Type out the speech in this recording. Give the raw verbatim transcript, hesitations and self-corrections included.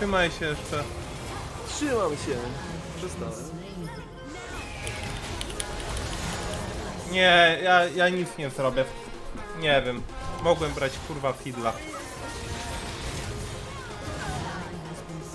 Trzymaj się jeszcze. Trzymam się. Przestałem. Nie, ja, ja nic nie zrobię. Nie wiem. Mogłem brać kurwa fidla.